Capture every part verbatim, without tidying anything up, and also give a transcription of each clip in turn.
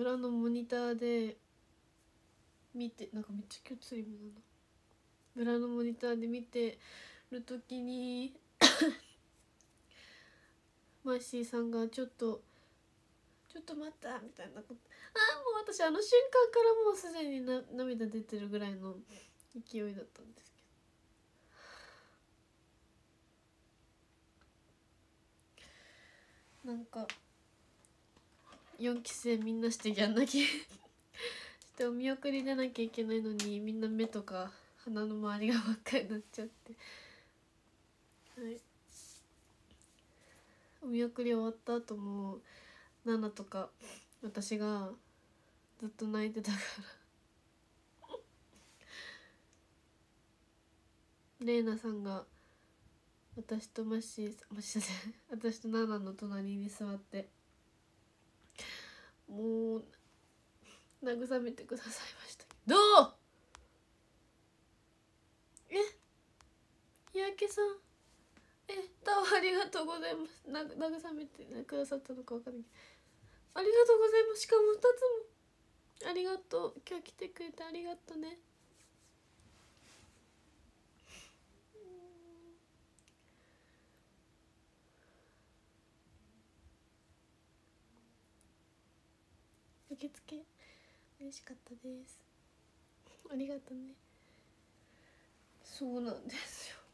裏のモニターで見て、なんかめっちゃ今日つり目だな。裏のモニターで見てる時にマーシーさんがちょっとちょっと待ったみたいなこと、ああもう私あの瞬間からもうすでにな涙出てるぐらいの勢いだったんですけど、なんかよんき生みんなしてやんなきゃしてお見送り出なきゃいけないのに、みんな目とか鼻の周りが真っ赤になっちゃって、はい、お見送り終わった後もナナとか私がずっと泣いてたからレイナさんが私とマッシーマッシーさん私とナナの隣に座ってもう慰めてくださいました。どう？え、日焼けさん、え、タワーありがとうございます。な慰めてくださったのか分かんないけど、ありがとうございます。しかもふたつもありがとう。今日来てくれてありがとうね。受付嬉しかったです。ありがとうね。そうなんですよ。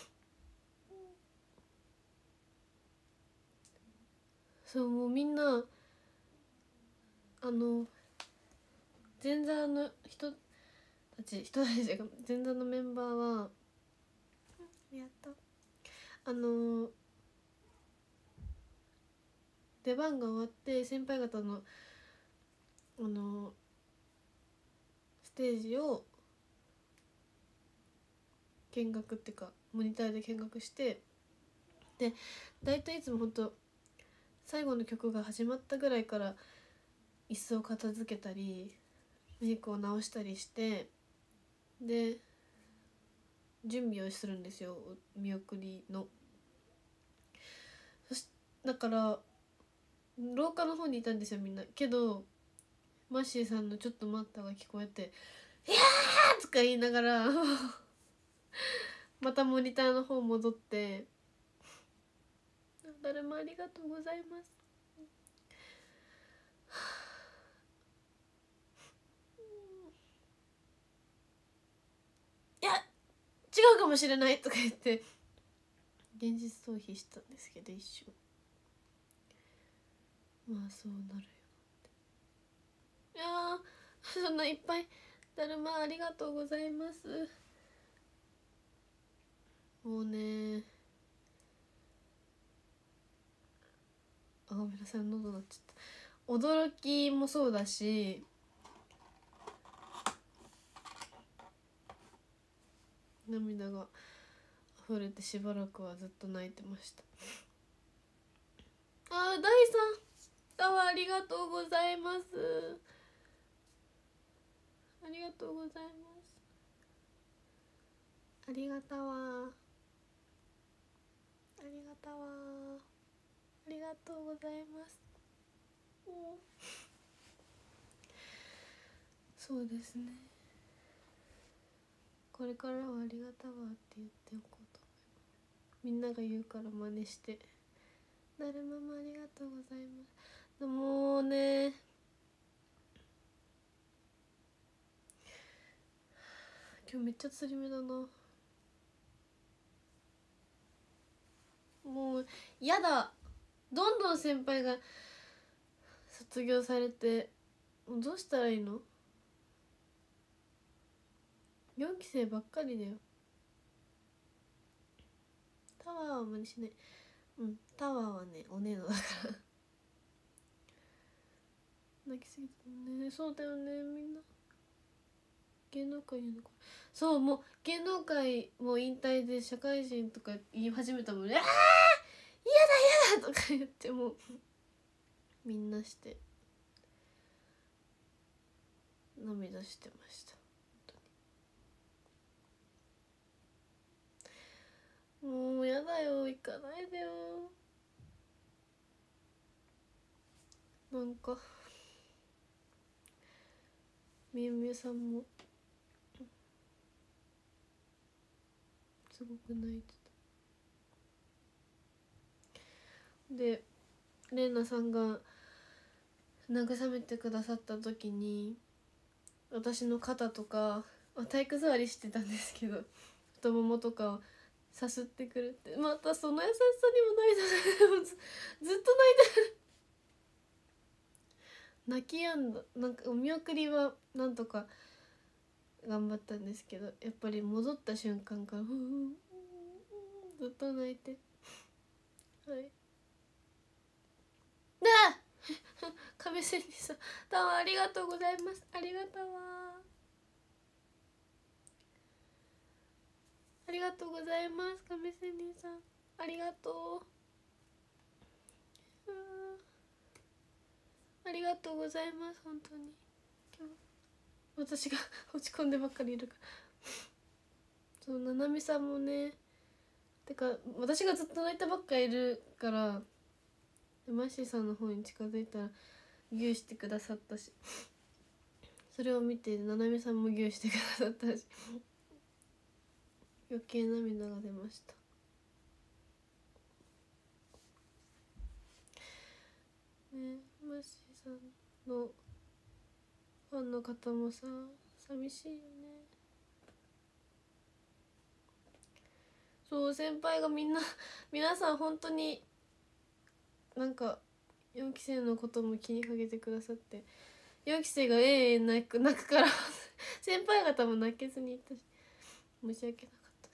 そうもうみんなあの前座の人たち人たちが前座のメンバーはやったあの出番が終わって先輩方のあのステージを見学っていうかモニターで見学して、で大体いつもほんと最後の曲が始まったぐらいから椅子を片付けたりメイクを直したりしてで準備をするんですよ、見送りの。そしだから廊下の方にいたんですよみんな。けどマッシーさんの「ちょっと待った」が聞こえて「いやー!」とか言いながらまたモニターの方戻って「誰もありがとうございます」いや違うかもしれないとか言って現実逃避したんですけど、一瞬まあそうなるよ。いやそんないっぱいだるまありがとうございます。もうねあごめんなさい喉鳴っちゃった。驚きもそうだし涙が溢れてしばらくはずっと泣いてました。あー、大さんタワーありがとうございます。ありがとうございます。ありがたわありがたわありがとうございます。そうですね、これからはありがたわって言っておこうと思います。みんなが言うから真似してだるまもありがとうございます。もうね今日めっちゃつり目だな。もうやだ、どんどん先輩が卒業されてもうどうしたらいいの。よんき生ばっかりだよ。タワーは真似しない。うんタワーはねおねえのだから泣きすぎてね。そうだよね、みんな芸能界にいるのか。そうもう芸能界もう引退で社会人とか言い始めたもんね。ああ嫌だ嫌だとか言ってもみんなして涙してました。もうやだよ、行かないでよ。なんかみゆみゆさんもすごく泣いてた。でれいなさんが慰めてくださった時に私の肩とか体育座りしてたんですけど太ももとかをさすってくるって、またその優しさにも涙がずずっと泣いてる泣きやんだ。なんかお見送りはなんとか頑張ったんですけど、やっぱり戻った瞬間からふんずっと泣いて、はいだ亀仙人さんどうもありがとうございます。ありがとうわありがとうございます。亀仙人さんありがとう。ありがとうございます。本当に今日私が落ち込んでばっかりいるからそうななみさんもね、てか私がずっと泣いたばっかりいるからマッシーさんの方に近づいたらギューしてくださったし、それを見てななみさんもギューしてくださったし余計涙が出ました。ね、マッシーさんのファンの方もさ寂しいよね。そう先輩がみんな皆さん本当になんかよんき生のことも気にかけてくださって、よんき生がええ泣く泣くから先輩方も泣けずにいたし申し訳なかったです。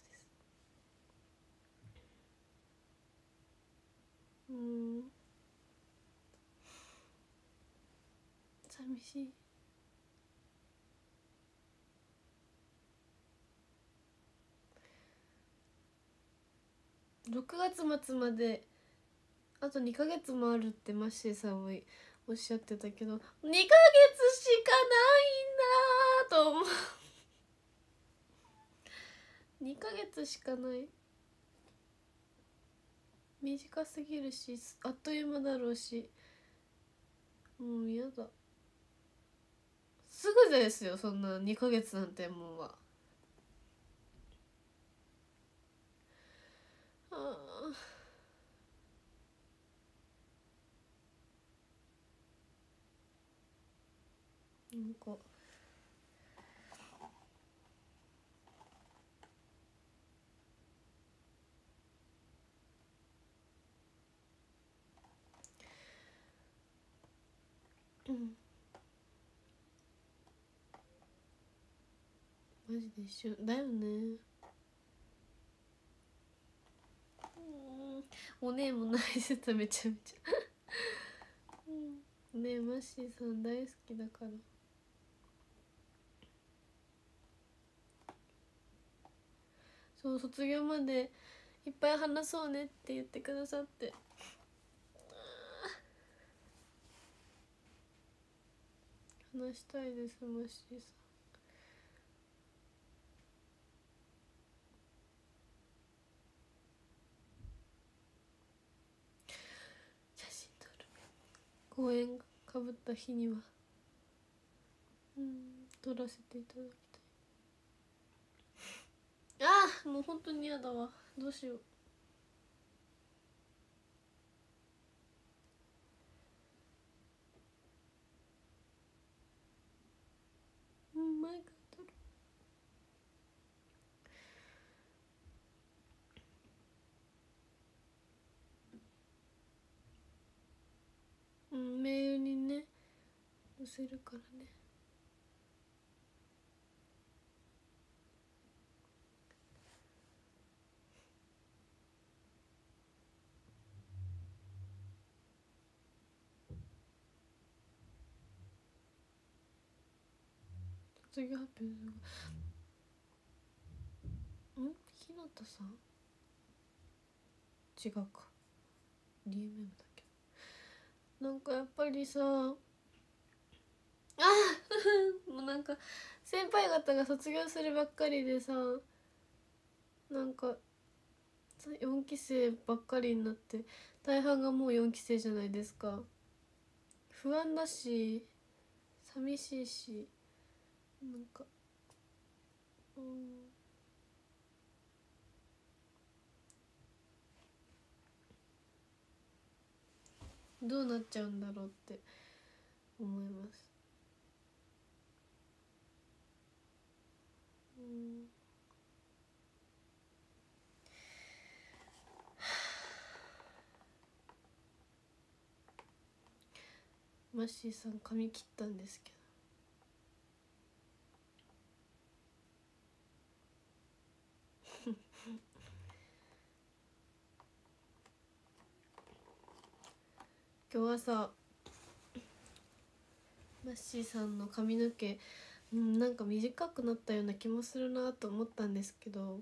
うん寂しい。ろくがつ末まであとにかげつもあるってマッシーさんもおっしゃってたけど、にかげつしかないんだと思うにかげつしかない、短すぎるしあっという間だろうし、もう嫌だ。すぐですよそんなにかげつなんてもうは。ああなんかうんマジで一緒だよね。うんおねえも泣いてためちゃめちゃうんねえマッシーさん大好きだから。そう卒業までいっぱい話そうねって言ってくださって、話したいですマッシーさん。写真撮る公演がかぶった日にはうん撮らせていただきたい。ああもう本当に嫌だわ、どうしよう。うん前から撮る。うんメールにね載せるからね。卒業発表するん日向さん違うか ディーエムエム だけど、なんかやっぱりさあもうなんか先輩方が卒業するばっかりでさ、なんかよんき生ばっかりになって大半がもうよんき生じゃないですか。不安だし寂しいしなんかうんどうなっちゃうんだろうって思います。うんマッシーさん髪切ったんですけど今日はさマッシーさんの髪の毛、うん、なんか短くなったような気もするなと思ったんですけど、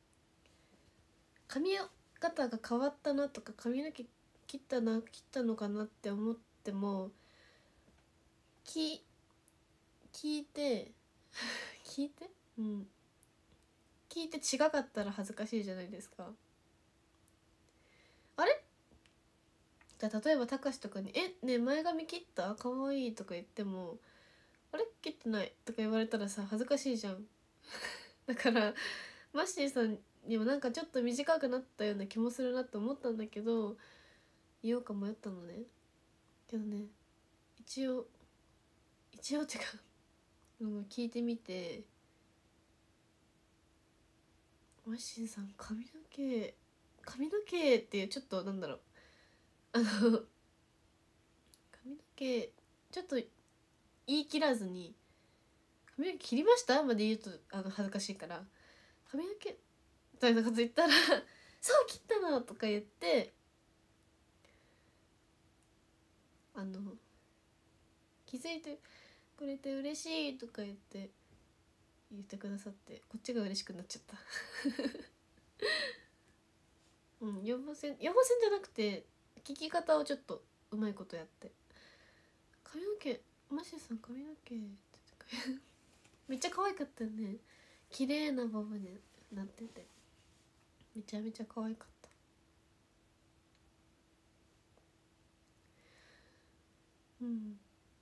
髪型が変わったなとか髪の毛切ったな切ったのかなって思ってもき聞いて聞いてうん聞いて違かったら恥ずかしいじゃないですか。あれじゃあ例えばたかしとかに「えねえ前髪切った？かわいい」とか言っても「あれ切ってない」とか言われたらさ恥ずかしいじゃん。だからマッシーさんにもなんかちょっと短くなったような気もするなって思ったんだけど言おうか迷ったのね。けどね一応一応ってか聞いてみて、マッシーさん髪の毛髪の毛っていうちょっとなんだろうあの髪の毛ちょっと言い切らずに髪の毛切りましたまで言うとあの恥ずかしいから髪の毛みたいなこと言ったらそう切ったのとか言ってあの気づいてくれて嬉しいとか言って言ってくださってこっちが嬉しくなっちゃったうん予防線予防線じゃなくて聞き方をちょっとうまいことやって髪の毛マシさん髪の毛ってめっちゃ可愛かったよね。綺麗なボブになっててめちゃめちゃ可愛かった。うん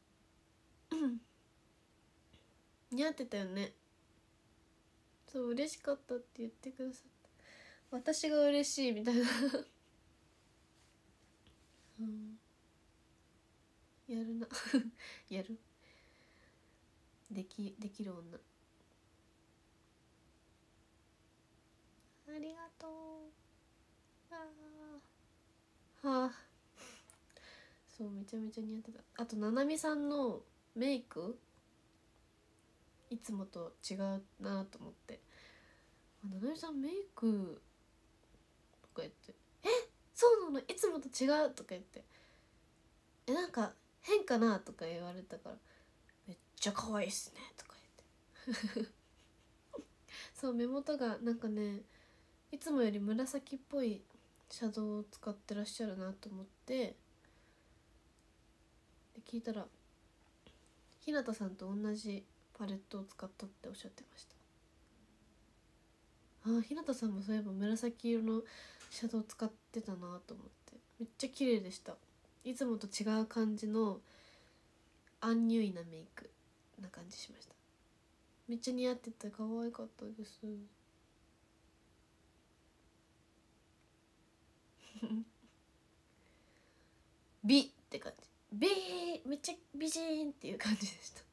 似合ってたよね。そう嬉しかったって言ってくださった。私が嬉しいみたいなうんやるなやるできできる女。ありがとう。あはあそうめちゃめちゃ似合ってた。あとななみさんのメイクいつもと違うなと思って、あななみさんメイクとか言ってえそうなのいつもと違うとか言ってえなんか変かなとか言われたからめっちゃ可愛いっすねとか言ってそう目元がなんかねいつもより紫っぽいシャドウを使ってらっしゃるなと思ってで聞いたら日向さんと同じパレットを使ったっておっしゃってました。あ日向さんもそういえば紫色のシャドウ使ってたなと思ってめっちゃ綺麗でした。いつもと違う感じのアンニュイなメイクな感じしました。めっちゃ似合ってて可愛かったです美って感じ美めっちゃ美人っていう感じで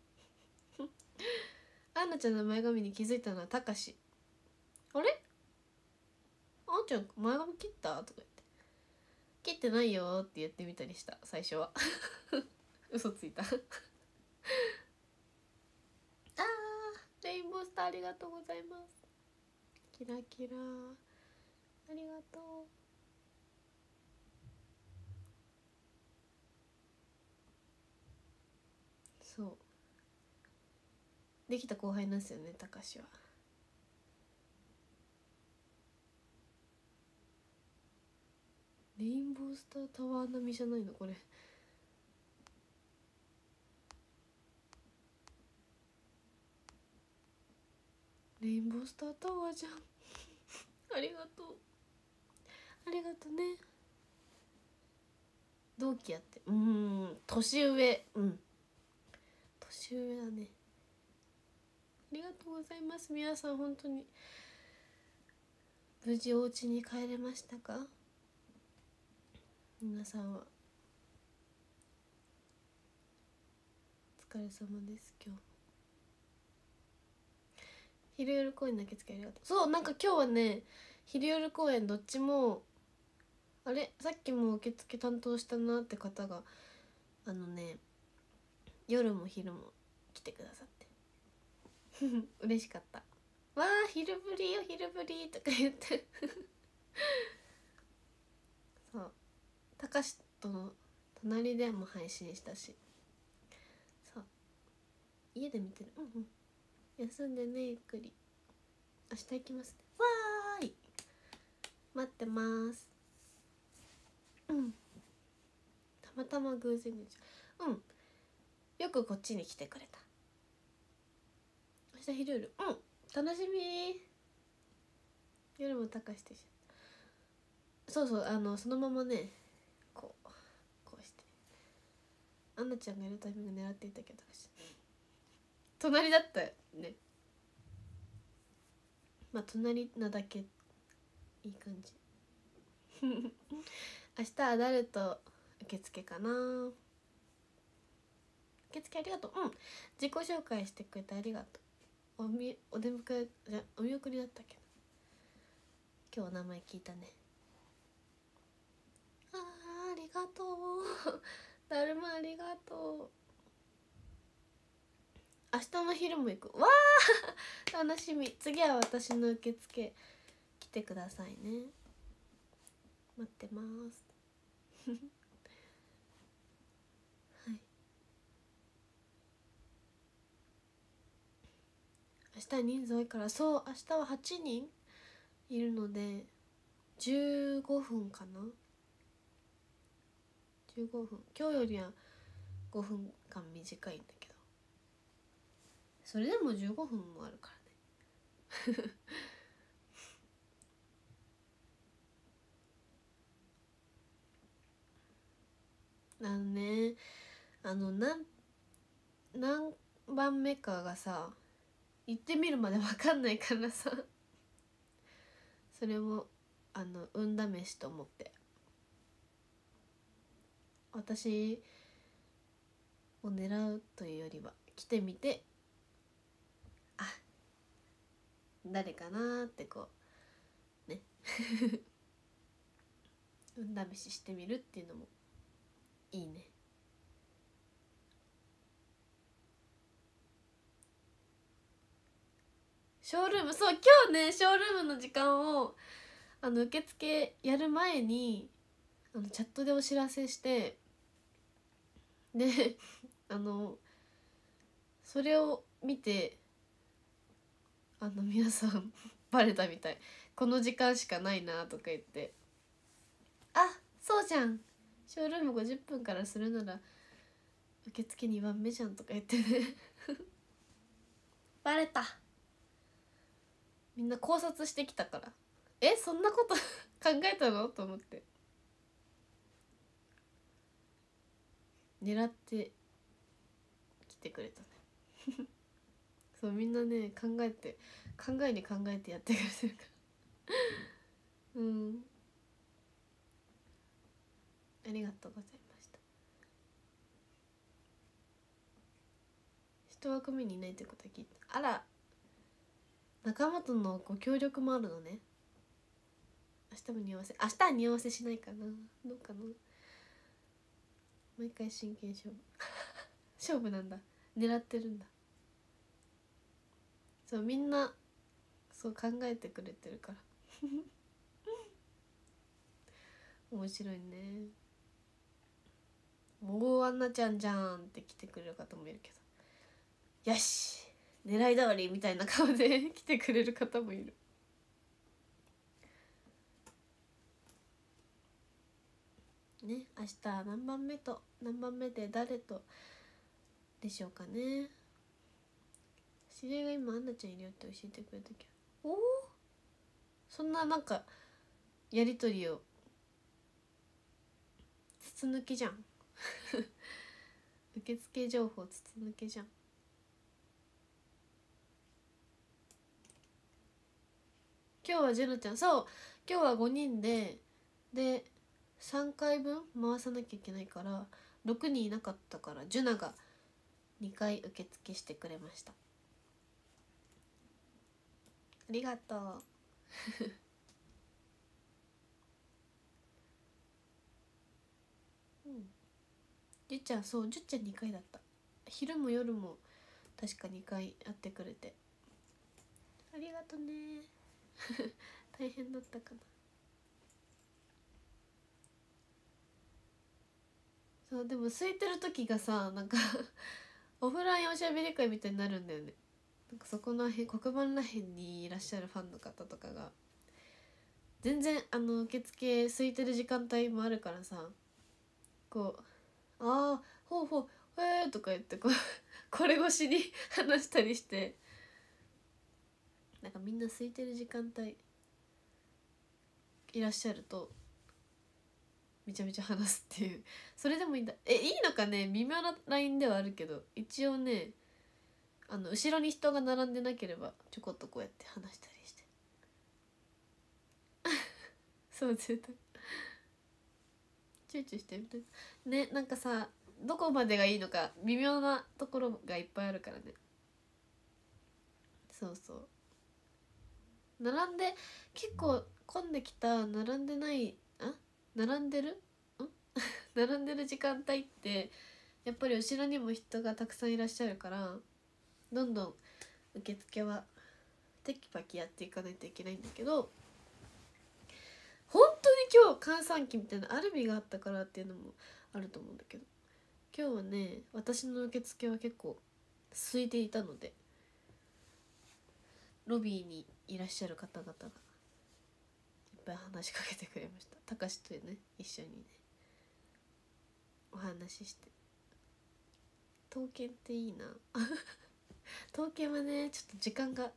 したアンナちゃんの前髪に気づいたのはたかし。あれあんちゃん前髪切った?とか言って切ってないよって言ってみたりした最初は嘘ついたあーレインボースターありがとうございます。キラキラありがとう。そうできた後輩なんですよねたかしは。レインボースタータワー並みじゃないのこれ。レインボースタータワーじゃんありがとうありがとうね。同期やってうーん年上うん年上だね。 りがとうございます。皆さん本当に無事お家に帰れましたか？皆さんはお疲れ様です。今日昼夜公演の受付ありがとう。そう、なんか今日はね昼夜公演どっちもあれさっきも受付担当したなって方があのね夜も昼も来てくださって嬉しかった。わー昼ぶりよ昼ぶりとか言ってそうたかしとの隣でも配信したし、そう家で見てる。うんうん休んでねゆっくり明日行きますね。わーい待ってます。うんたまたま偶然でうんよくこっちに来てくれた。明日昼夜うん楽しみ。夜もたかしてしそうそうあのそのままねこうこうしてアンナちゃんがやるタイミング狙っていたけど隣だったよね。まあ隣なだけいい感じ明日アダルト受付かな。受付ありがとう。うん自己紹介してくれてありがとう。おみお出迎えじゃお見送りだったけど今日お名前聞いたね。あーありがとうだるまありがとう。明日の昼も行くわー楽しみ。次は私の受付来てくださいね。待ってますはい明日は人数多いからそう明日ははちにんいるのでじゅうごふんかな。じゅうごふん今日よりはごふんかん短いんだけどそれでもじゅうごふんもあるからねあのねあの何何番目かがさ行ってみるまで分かんないからさそれもあの運試しと思って私を狙うというよりは来てみてあ誰かなってこうね運試ししてみるっていうのもいいね。ショールームそう今日ねショールームの時間をあの受付やる前にあのチャットでお知らせしてであのそれを見てあの皆さんバレたみたい。この時間しかないなとか言ってあそうじゃんショールームごじゅっぷんからするなら受付にばんめじゃんとか言ってねバレた。みんな考察してきたからえそんなこと考えたのと思って狙って来てくれたねそうみんなね考えて考えに考えてやってくれてるからうんありがとうございました。一枠目にいないということは聞いた。あら仲間とのご協力もあるのね。明日も匂わせ明日は匂わせしないかなどうかな。毎回真剣勝負勝負なんだ狙ってるんだ。そうみんなそう考えてくれてるから面白いね。もうアンナちゃんじゃんって来てくれる方もいるけどよし狙い通りみたいな顔で来てくれる方もいるね。明日何番目と何番目で誰とでしょうかね。知り合いが今アンナちゃんいるよって教えてくれたけどおおそんななんかやりとりを筒抜きじゃん受付情報筒抜けじゃん。 今日はジェナちゃん、そう今日はごにんででさんかいぶん回さなきゃいけないからろくにんいなかったからジュナがにかい受付してくれました。ありがとううん、じゅっちゃん、そうじゅっちゃんにかいだった。昼も夜も確かにかい会ってくれてありがとね大変だったかな。そうでも空いてる時がさなんかオフラインおしゃべり会みたいになるんだよね。なんかそこの辺黒板らへんにいらっしゃるファンの方とかが全然あの受付空いてる時間帯もあるからさ、こうああほうほうえーとか言ってこうこれ越しに話したりして、なんかみんな空いてる時間帯いらっしゃるとめちゃめちゃ話すっていう。それでもいいんだ。えいいのかね、微妙なラインではあるけど一応ね、あの後ろに人が並んでなければちょこっとこうやって話したりしてそう絶対チューチューしてみたいね。なんかさどこまでがいいのか微妙なところがいっぱいあるからね。そうそう並んで結構混んできた並んでないあ並んでるん並んでる時間帯ってやっぱり後ろにも人がたくさんいらっしゃるからどんどん受付はテキパキやっていかないといけないんだけど、本当に今日閑散期みたいなアルビがあったからっていうのもあると思うんだけど、今日はね私の受付は結構空いていたのでロビーにいらっしゃる方々がいっぱい話しかけてくれました。たかしとね一緒にねお話しして。刀剣っていいな刀剣はねちょっと時間が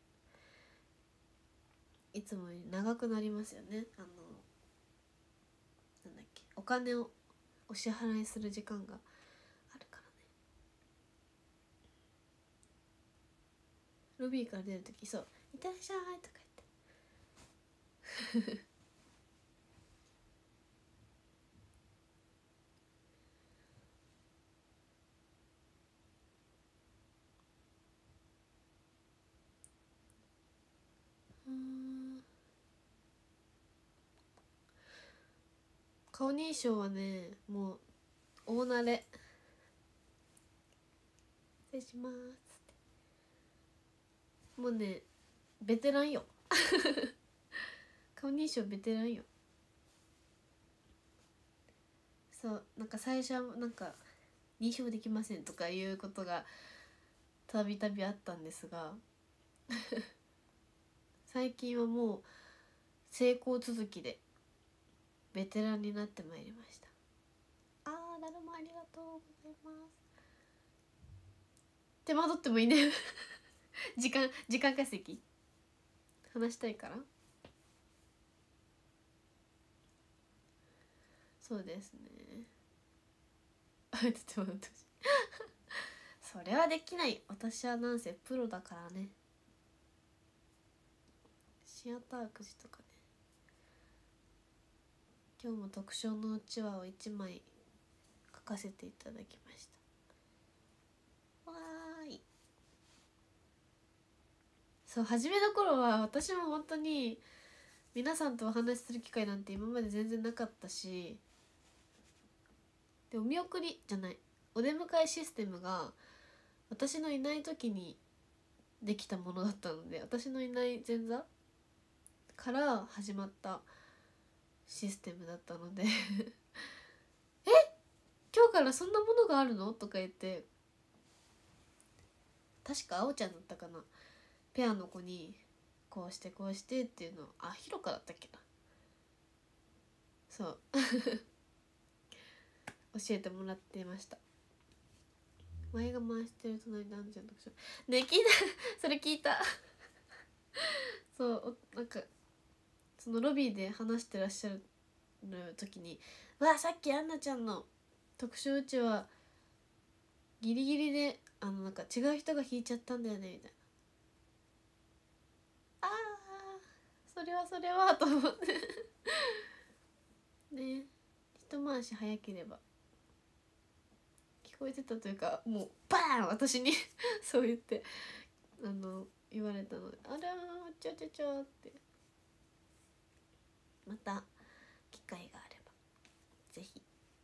いつもより長くなりますよね。あのなんだっけ、お金をお支払いする時間があるからね。ロビーから出るときそう「いってらっしゃい」とか言ってうーん顔認証はねもう大慣れ。失礼しますってもうねベテランよ顔認証ベテランよ。そうなんか最初はなんか認証できませんとかいうことがたびたびあったんですが最近はもう成功続きでベテランになってまいりました。あーだるまありがとうございます。手間取ってもいいね時間時間稼ぎ話したいから。そうですねあちょっと待ってそれはできない。私はなんせプロだからね。シアターくじとかね。今日も特賞のうちわをいちまい書かせていただきました。わーい。そう初めの頃は私も本当に皆さんとお話しする機会なんて今まで全然なかったし、でお見送りじゃないお出迎えシステムが私のいない時にできたものだったので、私のいない前座から始まったシステムだったのでえ今日からそんなものがあるのとか言って、確かあおちゃんだったかな、ペアの子にこうしてこうしてっていうのをあひろかだったっけな、そう教えてもらっていました。前が回してる隣男女の特徴ね、聞いたそれ聞いたそうなんかそのロビーで話してらっしゃる時に「わあさっきアンナちゃんの特殊うちはギリギリであのなんか違う人が弾いちゃったんだよね」みたいな。あそれはそれはと思ってね、一回し早ければ聞こえてたというか、もうバーン私にそう言ってあの言われたので、あらーちゃちゃちゃって、また機会があればぜひ。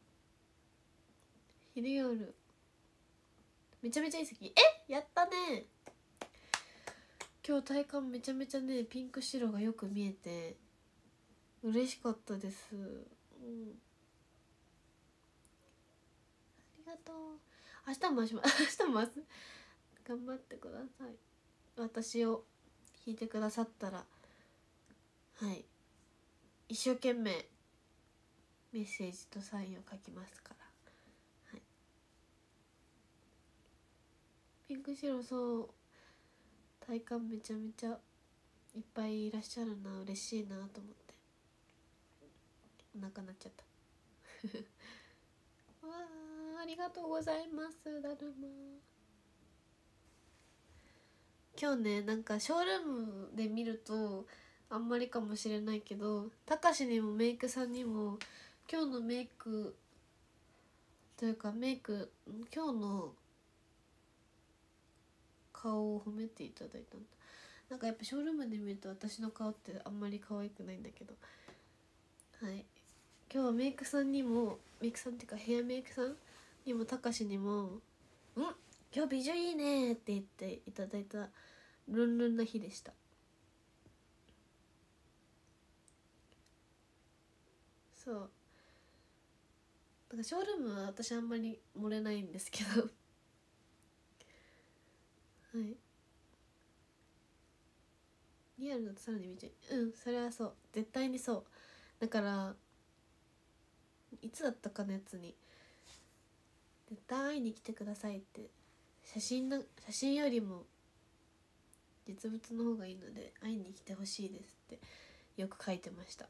昼夜めちゃめちゃいい席、えやったね。今日体感めちゃめちゃねピンク白がよく見えて嬉しかったです、うん、ありがとう。明日も回します明日も回す頑張ってください。私を弾いてくださったら、はい一生懸命メッセージとサインを書きますから、はい、ピンク白そう体感めちゃめちゃいっぱいいらっしゃるな、嬉しいなと思ってお腹鳴っちゃったわあ、ありがとうございますだるま。今日ねなんかショールームで見るとあんまりかもしれないけど、たかしにもメイクさんにも今日のメイクというかメイク今日の顔を褒めていただいたんだ。なんかやっぱショールームで見ると私の顔ってあんまり可愛くないんだけど、はい今日はメイクさんにもメイクさんっていうかヘアメイクさんにもたかしにも「ん今日美女いいね」って言っていただいたルンルンな日でした。そうだからショールームは私あんまり漏れないんですけどはいリアルだとさらに見ちゃう、うんそれはそう絶対にそう。だからいつだったかのやつに絶対会いに来てくださいって写真の写真よりも実物の方がいいので会いに来てほしいですってよく書いてました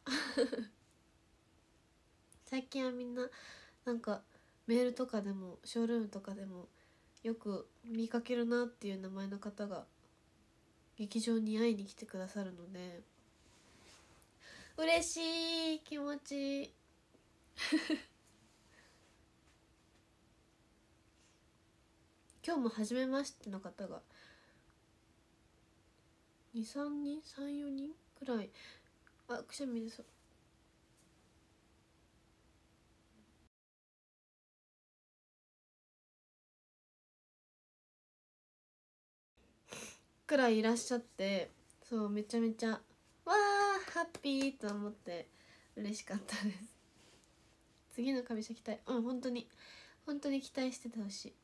最近はみんななんかメールとかでもショールームとかでもよく見かけるなっていう名前の方が劇場に会いに来てくださるので嬉しい気持ちいい今日も初めましての方がにさんにんさんよにんくらい、あくしゃみでそうくらいいらっしゃって、そうめちゃめちゃわーハッピーと思って嬉しかったです。次の髪色期待、うん本当に本当に期待しててほしい。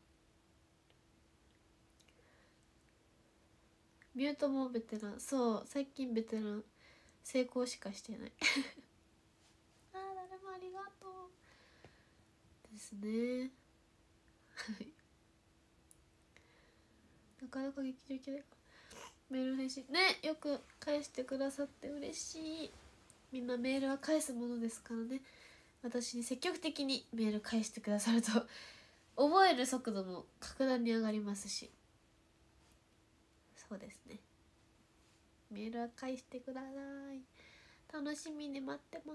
ミュートもベテラン、そう最近ベテラン成功しかしてないあー誰もありがとうですねはいなかなか劇場行けないメール返信ねよく返してくださって嬉しい。みんなメールは返すものですからね。私に積極的にメール返してくださると覚える速度も格段に上がりますし、そうですねメールは返してください。楽しみに待ってます。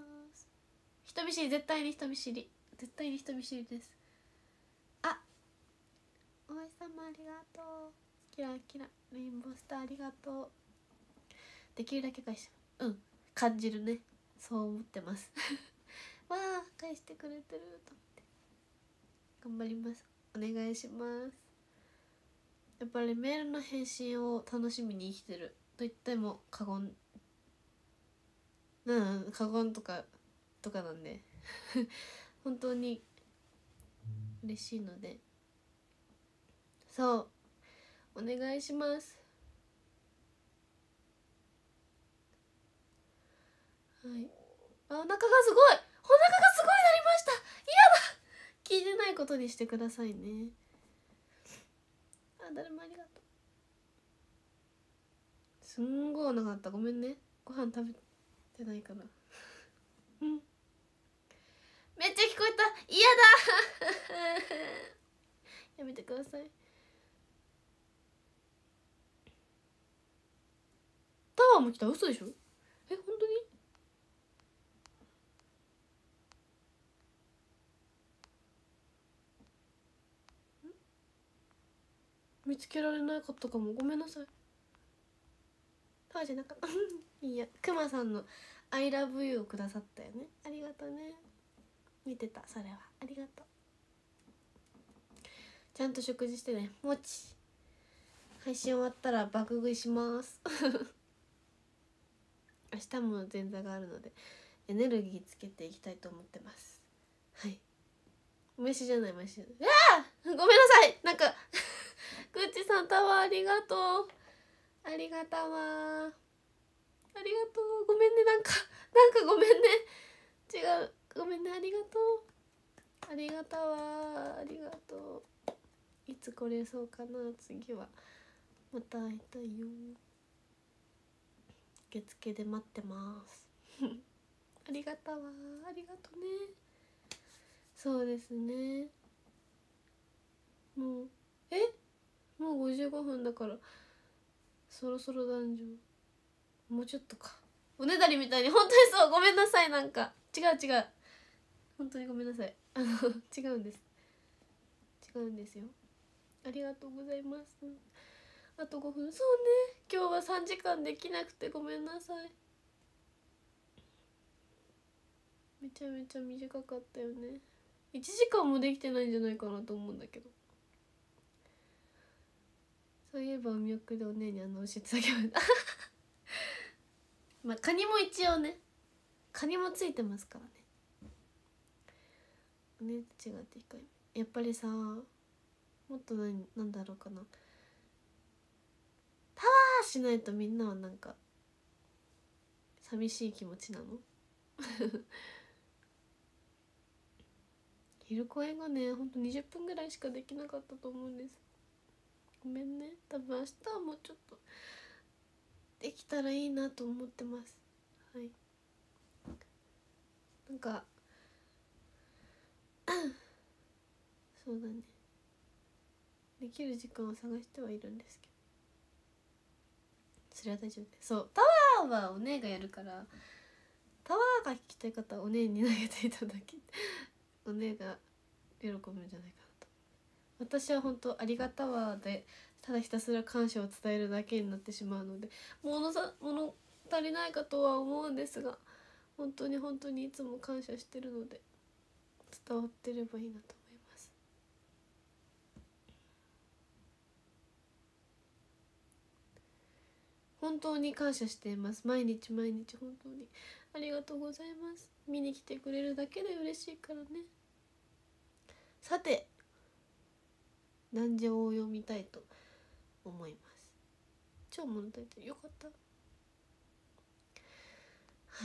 人見知り絶対に人見知り絶対に人見知りです。あお星様ありがとう。キラキラレインボースターありがとう。できるだけ返してうん感じるね、そう思ってますわあ返してくれてると思って頑張ります。お願いします。やっぱりメールの返信を楽しみに生きてると言っても過言うん過言とかとかなんで本当に嬉しいのでそうお願いします。はいあお腹がすごいお腹がすごいなりました。嫌だ聞いてないことにしてくださいね。あ誰もありがとう。すんごいお腹だったごめんねご飯食べてないからうんめっちゃ聞こえた嫌だやめてください。タワーも来た嘘でしょえ本当に見つけられなかったかも、ごめんなさい。タワーじゃなかったいいや、くまさんの「I love you」をくださったよね、ありがとうね。見てた、それはありがとう。ちゃんと食事してね、もち。配信終わったら爆食いします明日も前座があるのでエネルギーつけていきたいと思ってます。はい、飯じゃない飯じゃない、ああごめんなさい、なんかぐっちさんタワーありがとう、ありがたわ、ありがとう、ごめんね、なんかなんかごめんね、違う、ごめんね、ありがとう、ありがたわ、ありがとう。いつ来れそうかな、次はまた会いたいよ。受付で待ってますありがたわ、ありがとね。そうですね、もうえもうごじゅうごふんだからそろそろ男女もうちょっとか。おねだりみたいに本当にそう、ごめんなさい、なんか違う違う、本当にごめんなさい、あの違うんです、違うんですよ。ありがとうございます。あとごふん、そうね、今日はさんじかんできなくてごめんなさい。めちゃめちゃ短かったよね。いちじかんもできてないんじゃないかなと思うんだけど。そういえばお見送りでお姉にあの教えてあげままあカニも一応ね、カニもついてますからね。お姉と違って控えめ、やっぱりさ、もっと何なんだろうかな、タワーしないとみんなはなんか寂しい気持ちなの昼公演がね、ほんとにじゅっぷんぐらいしかできなかったと思うんです。ごめんね、多分明日はもうちょっとできたらいいなと思ってます。はい、なんかそうだね、できる時間を探してはいるんですけど、それは大丈夫です。そう、タワーはお姉がやるから、タワーが聞きたい方はお姉に投げていただきお姉が喜ぶんじゃないかなと。私は本当ありがたわでただひたすら感謝を伝えるだけになってしまうので、物さ物足りないかとは思うんですが、本当に本当にいつも感謝してるので伝わってればいいなと思います。本当に感謝しています。毎日毎日本当にありがとうございます。見に来てくれるだけで嬉しいからね。さて、何時を読みたいと思います。超物足りてよかった。はい、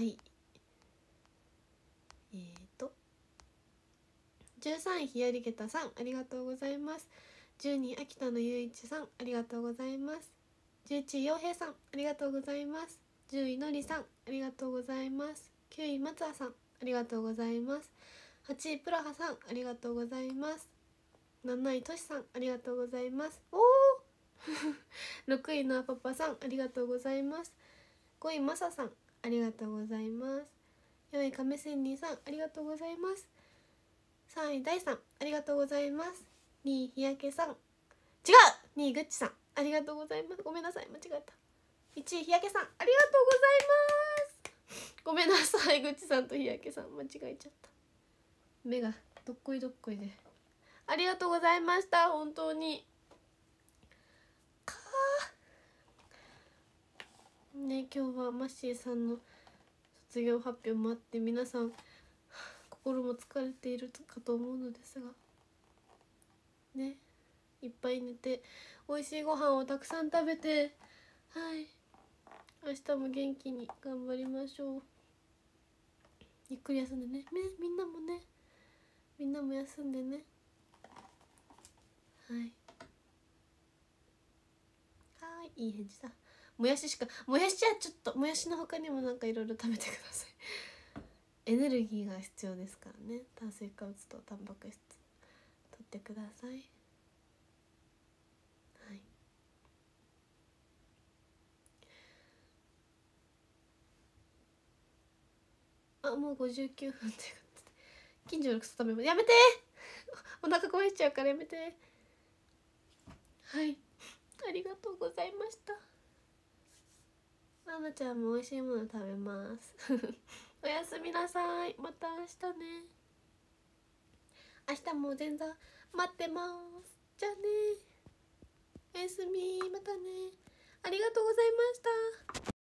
えーとじゅうさんいひやりげたさん、ありがとうございます。じゅうにい秋田のゆういちさん、ありがとうございます。じゅういちいようへいさん、ありがとうございます。じゅういのりさん、ありがとうございます。きゅういまつあさん、ありがとうございます。はちいプラハさん、ありがとうございます。なないとしさん、ありがとうございます。おおろくいのあパパさん、ありがとうございます。ごいまささん、ありがとうございます。よんいかめせんにさん、ありがとうございます。さんいだいさん、ありがとうございます。にい日焼けさん、違うにいぐっちさん、ありがとうございます。ごめんなさい、間違えた。いちい日焼けさん、ありがとうございます。ごめんなさい、ぐっちさんと日焼けさん間違えちゃった。目がどっこいどっこいで、ありがとうございました。本当にかーね、今日はマッシーさんの卒業発表もあって皆さん心も疲れているかと思うのですがね、いっぱい寝て美味しいご飯をたくさん食べて、はい、明日も元気に頑張りましょう。ゆっくり休んでね、ね、みんなもね、みんなも休んでね。はい、はい、いい返事だ。もやししか、もやしはちょっと、もやしの他にもなんかいろいろ食べてくださいエネルギーが必要ですからね。炭水化物とタンパク質取ってください。はい、 あ、もうごじゅうきゅうふんって近所の草食べますやめてお腹壊しちゃうからやめて。はい、ありがとうございました。ななちゃんも美味しいもの食べますおやすみなさい。また明日ね。明日も前座待ってます。じゃあね、おやすみ、またね。ありがとうございました。